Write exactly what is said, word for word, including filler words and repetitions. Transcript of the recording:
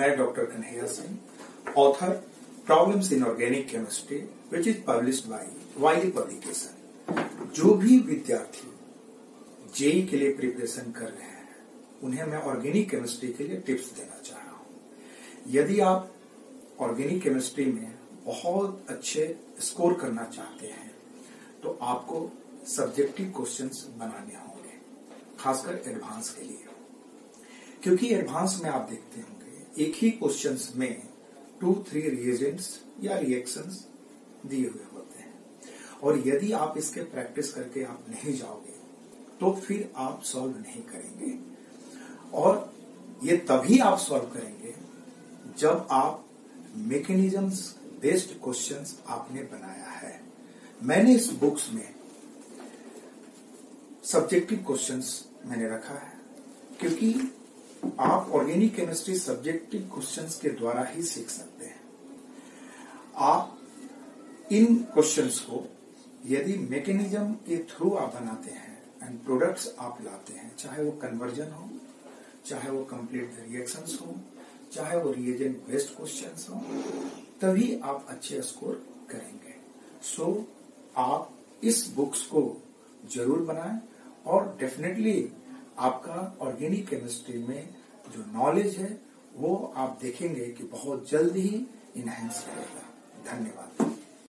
मैं doctor Kanhaiya Singh, author problems in organic chemistry which is published by Wiley publication. जो भी विद्यार्थी जेई के लिए प्रिपरेशन कर रहे हैं उन्हें मैं ऑर्गेनिक केमिस्ट्री के लिए टिप्स देना चाह रहा हूं। यदि आप ऑर्गेनिक केमिस्ट्री में बहुत अच्छे स्कोर करना चाहते हैं तो आपको सब्जेक्टिव क्वेश्चंस बनाने होंगे, खासकर एडवांस के लिए, क्योंकि एडवांस में आप देखते होंगे एक ही क्वेश्चंस में टू थ्री रिएजेंट्स या रिएक्शंस दिए हुए होते हैं, और यदि आप इसके प्रैक्टिस करके आप नहीं जाओगे तो फिर आप सॉल्व नहीं करेंगे। और ये तभी आप सॉल्व करेंगे जब आप मैकेनिज्म्स बेस्ड क्वेश्चंस आपने बनाया है। मैंने इस बुक्स में सब्जेक्टिव क्वेश्चंस मैंने रखा है, क्योंकि आप ऑर्गेनिक केमिस्ट्री सब्जेक्टिव क्वेश्चंस के द्वारा ही सीख सकते हैं। आप इन क्वेश्चंस को यदि मैकेनिज्म के थ्रू आप बनाते हैं एंड प्रोडक्ट्स आप लाते हैं, चाहे वो कन्वर्जन हो, चाहे वो कंप्लीट रिएक्शंस हो, चाहे वो रिएजेंट बेस्ड क्वेश्चंस हो, तभी आप अच्छे स्कोर करेंगे। सो so, आप इस बुक्स को जरूर बनाएं और डेफिनेटली आपका ऑर्गेनिक केमिस्ट्री में जो नॉलेज है वो आप देखेंगे कि बहुत जल्द ही इनहेंस करेगा। धन्यवाद।